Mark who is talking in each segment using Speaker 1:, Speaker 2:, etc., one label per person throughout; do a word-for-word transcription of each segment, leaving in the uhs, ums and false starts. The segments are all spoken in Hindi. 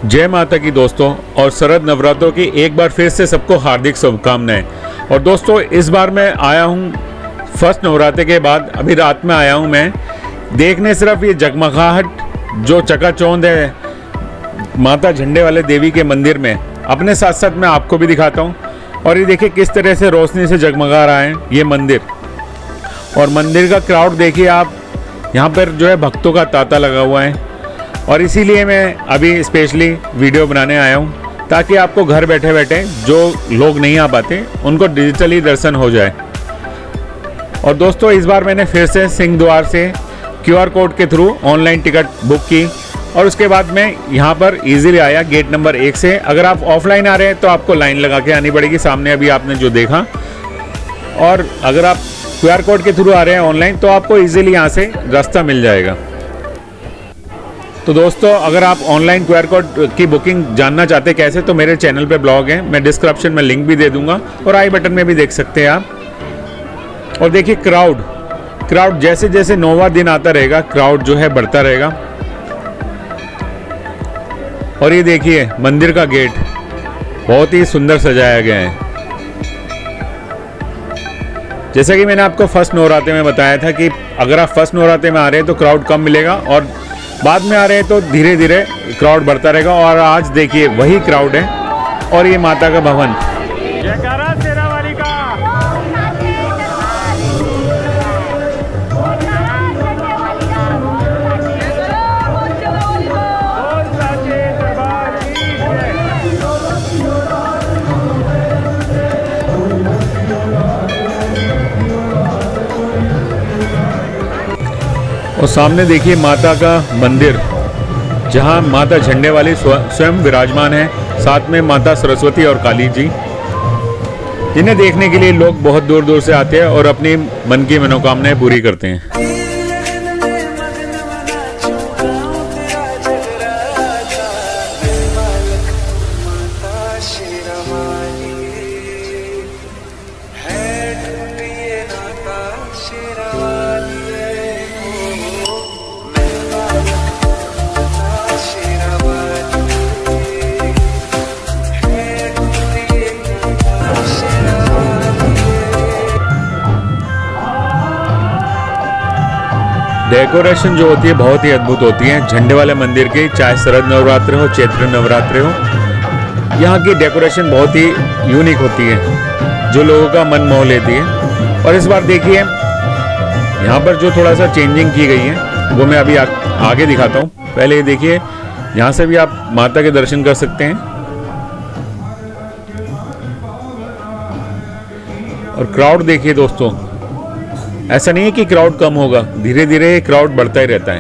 Speaker 1: जय माता की दोस्तों, और शरद नवरात्रों की एक बार फिर से सबको हार्दिक शुभकामनाएं। और दोस्तों, इस बार मैं आया हूं फर्स्ट नवरात्रे के बाद, अभी रात में आया हूं मैं देखने सिर्फ ये जगमगाहट जो चकाचौंध है माता झंडे वाले देवी के मंदिर में। अपने साथ साथ मैं आपको भी दिखाता हूं। और ये देखिए किस तरह से रोशनी से जगमगा रहा है ये मंदिर। और मंदिर का क्राउड देखिए आप, यहाँ पर जो है भक्तों का तांता लगा हुआ है। और इसीलिए मैं अभी स्पेशली वीडियो बनाने आया हूँ ताकि आपको घर बैठे बैठे जो लोग नहीं आ पाते उनको डिजिटली दर्शन हो जाए। और दोस्तों, इस बार मैंने फिर से सिंह द्वार से क्यूआर कोड के थ्रू ऑनलाइन टिकट बुक की और उसके बाद मैं यहाँ पर इजीली आया गेट नंबर एक से। अगर आप ऑफलाइन आ रहे हैं तो आपको लाइन लगा के आनी पड़ेगी, सामने अभी आपने जो देखा। और अगर आप क्यूआर कोड के थ्रू आ रहे हैं ऑनलाइन तो आपको इजीली यहाँ से रास्ता मिल जाएगा। तो दोस्तों, अगर आप ऑनलाइन क्यूआर कोड की बुकिंग जानना चाहते हैं कैसे, तो मेरे चैनल पे ब्लॉग है, मैं डिस्क्रिप्शन में लिंक भी दे दूंगा और आई बटन में भी देख सकते हैं आप। और देखिए क्राउड क्राउड जैसे जैसे नौवां दिन आता रहेगा क्राउड जो है बढ़ता रहेगा। और ये देखिए मंदिर का गेट बहुत ही सुंदर सजाया गया है। जैसा कि मैंने आपको फर्स्ट नवरात्रे में बताया था कि अगर आप फर्स्ट नवरात्रे में आ रहे हैं तो क्राउड कम मिलेगा और बाद में आ रहे हैं तो धीरे धीरे क्राउड बढ़ता रहेगा। और आज देखिए वही क्राउड है और ये माता का भवन। जयकारा शेरा वाली का। और सामने देखिए माता का मंदिर जहां माता झंडे वाली स्वयं विराजमान है, साथ में माता सरस्वती और काली जी, जिन्हें देखने के लिए लोग बहुत दूर दूर से आते हैं और अपनी मन की मनोकामनाएं पूरी करते हैं। डेकोरेशन जो होती है बहुत ही अद्भुत होती है झंडे वाले मंदिर की, चाहे शरद नवरात्रि हो चैत्र नवरात्रि हो, यहाँ की डेकोरेशन बहुत ही यूनिक होती है जो लोगों का मन मोह लेती है। और इस बार देखिए यहाँ पर जो थोड़ा सा चेंजिंग की गई है वो मैं अभी आ, आगे दिखाता हूँ। पहले ये देखिए, यहाँ से भी आप माता के दर्शन कर सकते हैं। और क्राउड देखिए दोस्तों, ऐसा नहीं है कि क्राउड कम होगा, धीरे धीरे क्राउड बढ़ता ही रहता है।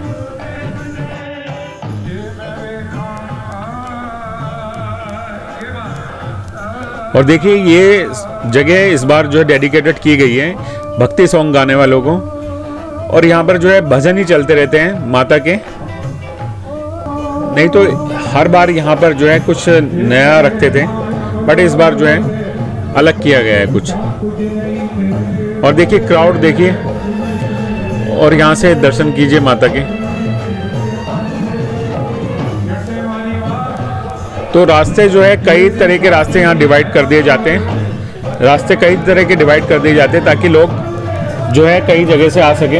Speaker 1: और देखिए ये जगह इस बार जो है डेडिकेटेड की गई है भक्ति सॉन्ग गाने वालों को। और यहाँ पर जो है भजन ही चलते रहते हैं माता के, नहीं तो हर बार यहाँ पर जो है कुछ नया रखते थे, बट इस बार जो है अलग किया गया है कुछ। और देखिए क्राउड देखिए, और यहाँ से दर्शन कीजिए माता के। तो रास्ते जो है कई तरह के रास्ते यहाँ डिवाइड कर दिए जाते हैं, रास्ते कई तरह के डिवाइड कर दिए जाते हैं ताकि लोग जो है कई जगह से आ सकें।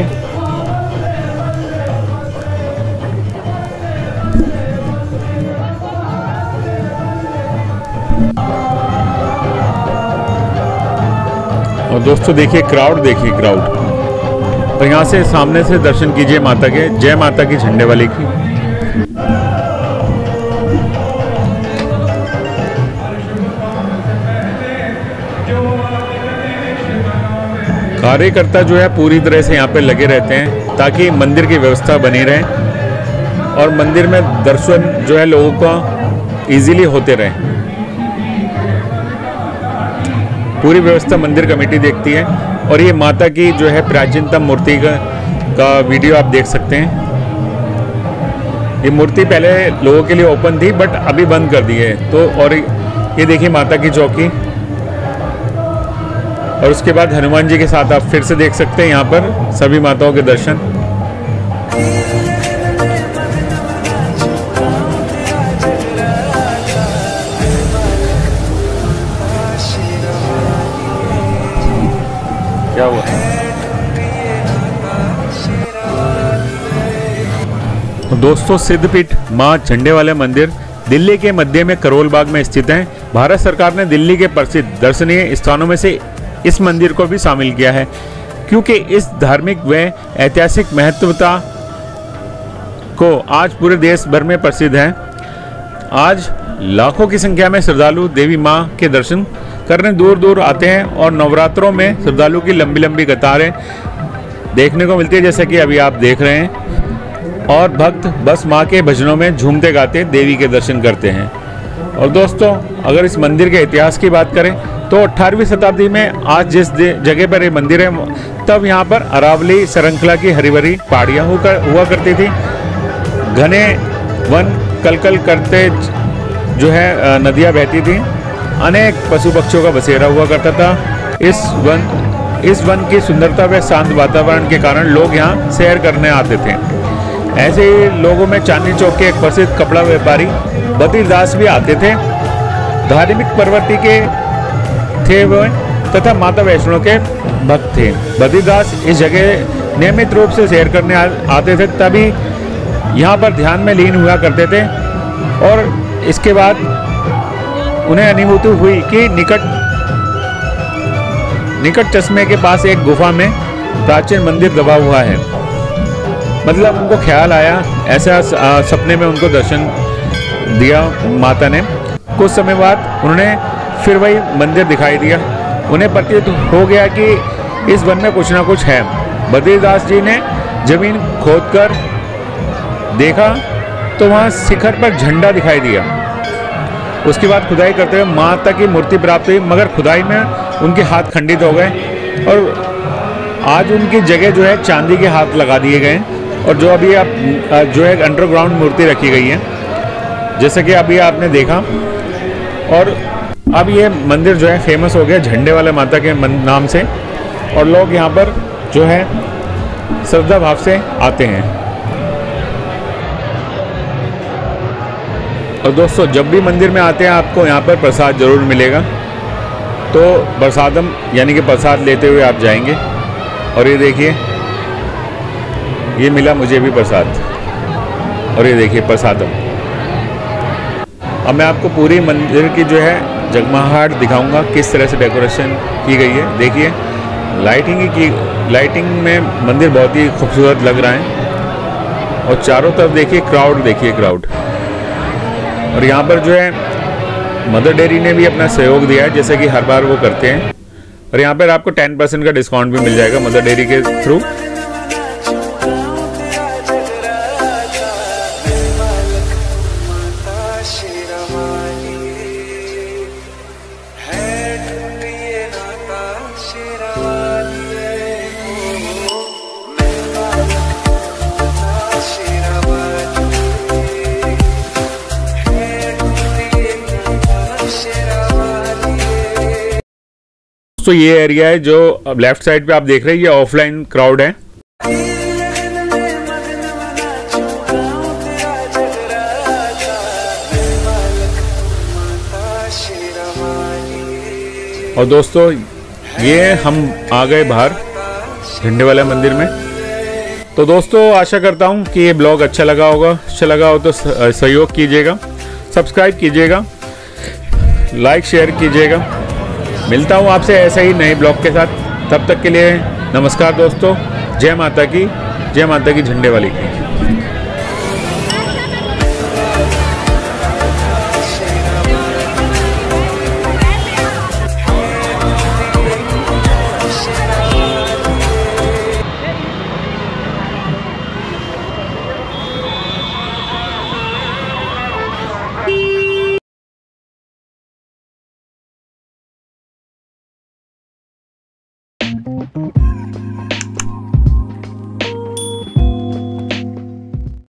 Speaker 1: और दोस्तों देखिए क्राउड देखिए क्राउड तो यहाँ से सामने से दर्शन कीजिए माता के। जय माता की झंडे वाली की। कार्यकर्ता जो है पूरी तरह से यहाँ पे लगे रहते हैं ताकि मंदिर की व्यवस्था बनी रहे और मंदिर में दर्शन जो है लोगों का इजीली होते रहे। पूरी व्यवस्था मंदिर कमेटी देखती है। और ये माता की जो है प्राचीनतम मूर्ति का, का वीडियो आप देख सकते हैं। ये मूर्ति पहले लोगों के लिए ओपन थी बट अभी बंद कर दी है। तो और ये देखिए माता की चौकी, और उसके बाद हनुमान जी के साथ आप फिर से देख सकते हैं यहाँ पर सभी माताओं के दर्शन। दोस्तों सिद्धपीठ मां झंडे वाले मंदिर दिल्ली के मध्य में करोल बाग में स्थित है। भारत सरकार ने दिल्ली के प्रसिद्ध दर्शनीय स्थानों में से इस मंदिर को भी शामिल किया है, क्योंकि इस धार्मिक व ऐतिहासिक महत्वता को आज पूरे देश भर में प्रसिद्ध है। आज लाखों की संख्या में श्रद्धालु देवी मां के दर्शन करने दूर दूर आते हैं और नवरात्रों में श्रद्धालु की लंबी लंबी कतारें देखने को मिलती है, जैसे कि अभी आप देख रहे हैं। और भक्त बस माँ के भजनों में झूमते गाते देवी के दर्शन करते हैं। और दोस्तों अगर इस मंदिर के इतिहास की बात करें तो अठारहवीं शताब्दी में आज जिस जगह पर ये मंदिर है, तब यहाँ पर अरावली श्रृंखला की हरी भरी पहाड़ियाँ हुआ करती थी। घने वन कलकल करते जो है नदियाँ बहती थी। अनेक पशु पक्षियों का बसेरा हुआ करता था। इस वन इस वन की सुंदरता व शांत वातावरण के कारण लोग यहाँ सैर करने आते थे। ऐसे ही लोगों में चांदनी चौक के एक प्रसिद्ध कपड़ा व्यापारी बद्रीदास भी आते थे। धार्मिक प्रवृत्ति के थे वह तथा माता वैष्णो के भक्त थे। बद्रीदास इस जगह नियमित रूप से सैर करने आ, आते थे, तभी यहाँ पर ध्यान में लीन हुआ करते थे। और इसके बाद उन्हें अनुभूति हुई कि निकट निकट चश्मे के पास एक गुफा में प्राचीन मंदिर दबा हुआ है। मतलब उनको ख्याल आया, ऐसा सपने में उनको दर्शन दिया माता ने। कुछ समय बाद उन्होंने फिर वही मंदिर दिखाई दिया। उन्हें प्रतीत हो गया कि इस वन में कुछ ना कुछ है। बद्रीदास जी ने जमीन खोदकर देखा तो वहाँ शिखर पर झंडा दिखाई दिया। उसके बाद खुदाई करते हुए माता की मूर्ति प्राप्त हुई, मगर खुदाई में उनके हाथ खंडित हो गए और आज उनकी जगह जो है चांदी के हाथ लगा दिए गए। और जो अभी आप जो है अंडरग्राउंड मूर्ति रखी गई है, जैसे कि अभी आपने देखा। और अब ये मंदिर जो है फेमस हो गया झंडे वाले माता के नाम से, और लोग यहाँ पर जो है श्रद्धा भाव से आते हैं। और दोस्तों जब भी मंदिर में आते हैं आपको यहाँ पर प्रसाद जरूर मिलेगा, तो प्रसादम यानी कि प्रसाद लेते हुए आप जाएंगे। और ये देखिए, ये मिला मुझे भी प्रसाद, और ये देखिए प्रसादम। अब मैं आपको पूरी मंदिर की जो है जगमगाहट दिखाऊंगा, किस तरह से डेकोरेशन की गई है। देखिए लाइटिंग की लाइटिंग में मंदिर बहुत ही खूबसूरत लग रहा है। और चारों तरफ देखिए क्राउड, देखिए क्राउड। और यहाँ पर जो है मदर डेयरी ने भी अपना सहयोग दिया है, जैसे कि हर बार वो करते हैं। और यहाँ पर आपको टेन परसेंट का डिस्काउंट भी मिल जाएगा मदर डेयरी के थ्रू। तो ये एरिया है जो लेफ्ट साइड पे आप देख रहे हैं, ये ऑफलाइन क्राउड है। और दोस्तों ये हम आ गए बाहर झंडे वाले मंदिर में। तो दोस्तों आशा करता हूँ कि ये ब्लॉग अच्छा लगा होगा। अच्छा लगा हो तो सहयोग कीजिएगा, सब्सक्राइब कीजिएगा, लाइक शेयर कीजिएगा। मिलता हूँ आपसे ऐसे ही नए ब्लॉग के साथ। तब तक के लिए नमस्कार दोस्तों। जय माता की, जय माता की झंडे वाली की।